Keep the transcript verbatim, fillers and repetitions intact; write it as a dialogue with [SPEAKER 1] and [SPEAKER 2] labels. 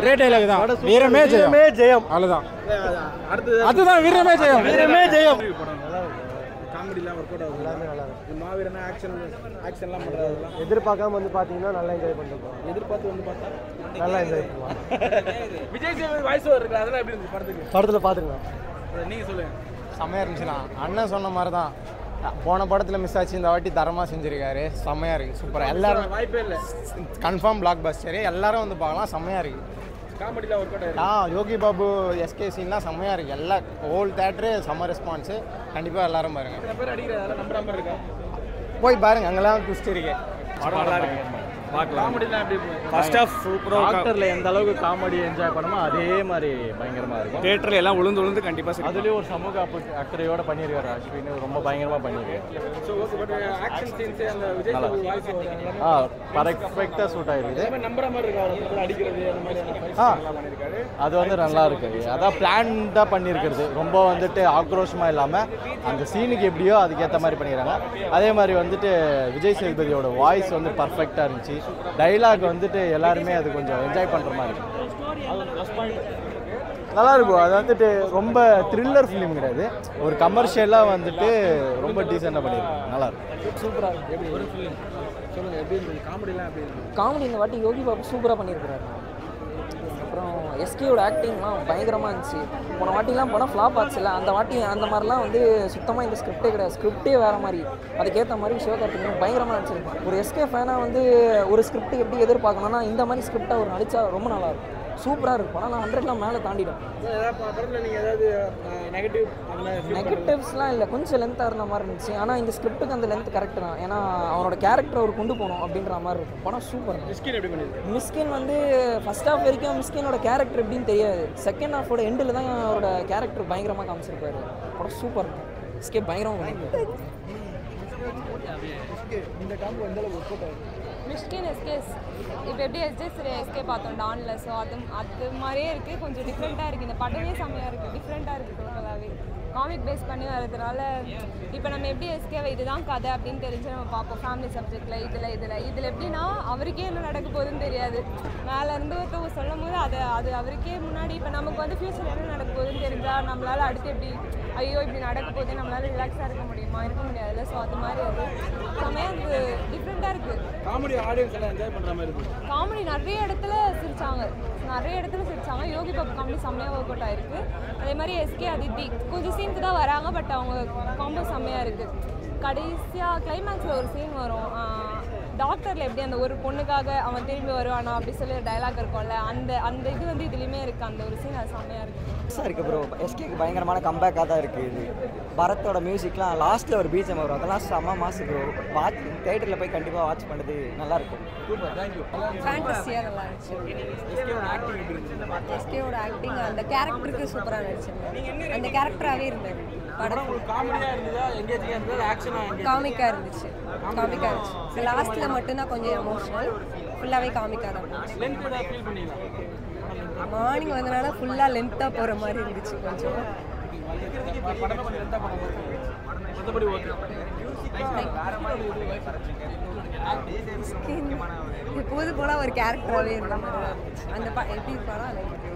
[SPEAKER 1] ஒரே டைலாக் தான், வீரமே ஜெயம் ஜெயம் அவ்வளோதான். அதுதான் வீரமே ஜெயம் வீரமே ஜெயம்.
[SPEAKER 2] காமெடிலாம் ஒர்க் அவுட் ஆகுது, எல்லாமே நல்லா இருக்கு. மாவீரன் ஆக்ஷன் ஆக்ஷன்லாம் பண்ணுறதுலாம்
[SPEAKER 1] எதிர்பார்க்காம வந்து பார்த்தீங்கன்னா நல்லா என்ஜாய் பண்ணிருக்கோம்.
[SPEAKER 2] எதிர்பார்த்து வந்து பார்த்தா
[SPEAKER 1] நல்லா என்ஜாய் பண்ணுவோம்.
[SPEAKER 2] விஜய் சேதுபதி வாய்ஸ் ஓவர் இருக்கு, அதெல்லாம் எப்படி இருந்துச்சு படத்துக்கு?
[SPEAKER 1] படத்தில் பார்த்துக்கலாம்,
[SPEAKER 2] நீங்கள் சொல்லுங்கள்.
[SPEAKER 1] செம்மையாக இருந்துச்சுண்ணா. அண்ணன் சொன்ன மாதிரி தான், போன படத்தில் மிஸ் ஆச்சு, இந்த வாட்டி தரமாக செஞ்சுருக்காரு. செம்மையாக இருக்குது, சூப்பராக. எல்லாரும்
[SPEAKER 2] வாய்ப்பே இல்லை,
[SPEAKER 1] கன்ஃபார்ம் பிளாக் பஸ்டரு, எல்லாரும் வந்து பார்க்கலாம். செம்மையாக இருக்குது.
[SPEAKER 2] காமெடியில் ஒர்க் அவுட் ஆகிருக்கு.
[SPEAKER 1] ஆ யோகி பாபு எஸ்கே சீன்லாம் செம்மையாக இருக்குது. எல்லா ஹோல் தேட்டரு செம்ம ரெஸ்பான்ஸு. கண்டிப்பாக எல்லாரும் பாருங்கள்.
[SPEAKER 2] எத்தனை பேர் அடிக்கிறதால நம்புற மாதிரி இருக்கா?
[SPEAKER 1] போய் பாருங்கள், அங்கெல்லாம் ட்விஸ்ட் இருக்கு.
[SPEAKER 2] படம் நல்லா இருக்கு, பார்க்கலாம். காமெடிலாம் எப்படி
[SPEAKER 3] ஃபர்ஸ்ட் ஆஃப் சூப்பராக, டாக்டரில் எந்த அளவுக்கு காமெடி என்ஜாய் பண்ணுமோ அதே மாதிரி பயங்கரமாக இருக்கும்.
[SPEAKER 2] தியேட்டரில் எல்லாம் உளுந்து உளுந்து கண்டிப்பாக.
[SPEAKER 3] அதுலேயும் ஒரு சமூக அக்கறையோட பண்ணியிருக்காரு அஸ்வின், ரொம்ப பயங்கரமாக பண்ணியிருக்காரு.
[SPEAKER 2] So okay, but action scenes அந்த விஜய் சேதுபதி வாய்ஸ் ஓவர்
[SPEAKER 3] ஆ பர்ஃபெக்டாக சூட் ஆகிருக்குது.
[SPEAKER 2] நம்புற மாதிரி இருக்கா? அவர் அடிக்கிறது அந்த மாதிரி
[SPEAKER 3] ஆ
[SPEAKER 2] பண்ணியிருக்காரு.
[SPEAKER 3] அது வந்து நல்லா இருக்குது. அதான் பிளான்டாக பண்ணியிருக்கிறது, ரொம்ப வந்துட்டு ஆக்ரோஷமாக இல்லாமல் அந்த சீனுக்கு எப்படியோ அதுக்கேற்ற மாதிரி பண்ணிக்கிறாங்க. அதே மாதிரி வந்துட்டு விஜய் சேதுபதியோட வாய்ஸ் வந்து பர்ஃபெக்டாக இருந்துச்சு. டைலாக் வந்துட்டு எல்லாருமே அது கொஞ்சம் என்ஜாய் பண்ணுற மாதிரி இருக்கும், நல்லா இருக்கும். அது வந்துட்டு ரொம்ப த்ரில்லர் ஃபிலிம் கிடையாது, ஒரு கமர்ஷியலாக வந்துட்டு ரொம்ப டீசெண்டாக பண்ணியிருக்கோம், நல்லாயிருக்கும்.
[SPEAKER 2] சூப்பராக இருக்குது. எப்படி ஒரு ஃபிலிம் சொல்லுங்கள், எப்படி இருந்துச்சு? காமெடிலாம் எப்படி இருந்துச்சு?
[SPEAKER 4] காமெடி இந்த வாட்டி யோகி பாபு சூப்பராக பண்ணியிருக்கிறாரு. அப்புறம் எஸ்கேயோட ஆக்டிங்லாம் பயங்கரமாக இருந்துச்சு. போன வாட்டிலாம் படம் ஃப்ளாப் ஆச்சுல்ல, அந்த வாட்டி அந்த மாதிரிலாம் வந்து சுத்தமாக இந்த ஸ்கிரிப்டே கிடையாது, ஸ்கிரிப்டே வேறு மாதிரி. அதுக்கேற்ற மாதிரி சிவகார்த்திகேயன் பயங்கரமாக நடிச்சிருப்பான். ஒரு எஸ்கே ஃபேனாக வந்து ஒரு ஸ்கிரிப்ட் எப்படி எதிர்பார்க்கணும்னா இந்த மாதிரி ஸ்கிரிப்டாக ஒரு நடித்தா ரொம்ப நல்லாயிருக்கும், சூப்பராக இருக்கும். ஆனால் நான் ஹண்ட்ரட்லாம் மேலே தாண்டிடும்.
[SPEAKER 2] படத்தில் நீங்கள் ஏதாவது நெகட்டிவ்
[SPEAKER 4] நெகட்டிவ்ஸ்லாம் இல்லை, கொஞ்சம் லென்த்தாக இருந்த மாதிரி இருந்துச்சு. ஆனால் இந்த ஸ்கிரிப்டுக்கு அந்த லென்த் கரெக்ட் தான், ஏன்னா அவனோட கேரக்டர் அவர் கொண்டு போகணும் அப்படின்ற மாதிரி இருக்கும். படம் சூப்பர்.
[SPEAKER 2] மிஸ்கின் எப்படி பண்ணிருக்கு?
[SPEAKER 4] மிஸ்கின் வந்து ஃபர்ஸ்ட் ஹாஃப் வரைக்கும் மிஸ்கினோட கேரக்டர் எப்படின்னு தெரியாது, செகண்ட் ஹாஃபோட எண்டில் தான் அவரோட கேரக்டர் பயங்கரமாக காமிச்சிருப்பாரு. படம் சூப்பர் இருக்கும், எஸ்கே பயங்கரமாக பண்ணியிருக்காரு.
[SPEAKER 2] இந்த காம்போ எந்த அளவுக்கு ஒர்க் அவுட் ஆகுது?
[SPEAKER 5] மிஸ்கின் எஸ்கேஸ் இப்போ எப்படி எஸ்ஜே சரி எஸ்கே பார்த்தோம் டானில், ஸோ அது அது மாதிரியே இருக்குது, கொஞ்சம் டிஃப்ரெண்ட்டாக இருக்குது. இந்த படமே செம்மையாக இருக்குது, டிஃப்ரெண்ட்டாக இருக்குது. டோட்டலாகவே காமிக் பேஸ் பண்ணி வரதுனால இப்போ நம்ம எப்படி எஸ்கேவை இதுதான் கதை அப்படின்னு தெரிஞ்சு நம்ம பார்ப்போம் ஃபேமிலி சப்ஜெக்டில். இதில் இதில் இதில் எப்படின்னா அவருக்கே என்ன நடக்க போகுதுன்னு தெரியாது, மேலேருந்து ஒருத்தவங்க சொல்லும் போது அதை அது அவருக்கே முன்னாடி இப்போ நமக்கு வந்து ஃப்யூச்சர் என்ன நடக்க போகுதுன்னு தெரிஞ்சால் நம்மளால் அடுத்து எப்படி ஐயோ இப்படி நடக்க போகுது நம்மளால் ரிலாக்ஸாக இருக்க முடியுமா, இருக்க முடியாதுல்ல. ஸோ அது மாதிரி அது செம்மையாக அது டிஃப்ரெண்ட்டாக இருக்குது.
[SPEAKER 2] காமெடி ஆடியன்ஸ் எல்லாம் என்ஜாய் பண்ணுற மாதிரி இருக்குது.
[SPEAKER 5] காமெடி நிறைய இடத்துல சிரிச்சாங்க, நிறைய இடத்துல சிரிச்சாங்க. யோகி பாபு காமெடி செம்மையாக ஒர்க் அவுட் ஆயிருக்கு. அதே மாதிரி எஸ்கே அதித்தி கொஞ்சம் சீனுக்கு தான் வராங்க, பட் அவங்க காம்போ செம்மையாக இருக்குது. கடைசியாக கிளைமேக்ஸில் ஒரு சீன் வரும், டாக்டரில் எப்படி அந்த ஒரு பொண்ணுக்காக அவன் திரும்பி வருவானோ அப்படி சொல்லி டைலாக் இருக்கும்ல, அந்த அந்த இது வந்து இதுலேயுமே இருக்குது. அந்த ஒரு சீன் அது செம்மையாக இருக்குது.
[SPEAKER 6] பெருசாக இருக்குது ப்ரோ. எஸ்கேக்கு பயங்கரமான கம்பேக்காக தான் இருக்குது இது. பரத்தோட மியூசிக்லாம் லாஸ்ட்டில் ஒரு பீச்சம் வரும், அதெல்லாம் செம்ம மாசு ப்ரோ. வாட்ச் தேட்டரில் போய் கண்டிப்பாக வாட்ச் பண்ணுறது நல்லாயிருக்கும்.
[SPEAKER 2] Super, thank you.
[SPEAKER 7] ஃபேண்டஸியாக நல்லா இருந்துச்சு.
[SPEAKER 2] எஸ்கேவோட ஆக்டிங் எப்படி இருந்துச்சு?
[SPEAKER 7] எஸ்கேவோட ஆக்டிங் அந்த கேரக்டருக்கு சூப்பராக நடிச்சிருந்தேன், அந்த கேரக்டராகவே இருந்தேன். படம்
[SPEAKER 2] காமெடியாக இருந்ததா, எங்கேஜிங்காக இருந்ததா, ஆக்ஷனாக
[SPEAKER 7] காமிக்காக இருந்துச்சு, காமிக்காக இருந்துச்சு. லாஸ்ட்டில் மட்டும்தான் கொஞ்சம் எமோஷனல், ஃபுல்லாகவே காமிக்காக தான் இருந்துச்சு.
[SPEAKER 2] லென்த் ஏதாவது ஃபீல் பண்ணிங்களா?
[SPEAKER 7] மார்னிங் வந்தனால ஃபுல்லாக லென்த்தாக போகிற மாதிரி இருந்துச்சு கொஞ்சம்.
[SPEAKER 2] படம் கொஞ்சம் லென்த்தாக போன மற்றபடி ஓகே.
[SPEAKER 7] எப்போது போல ஒரு கேரக்டராகவே இருந்த மாதிரி தான் இருந்துச்சு. அந்த ப எப்படி படம்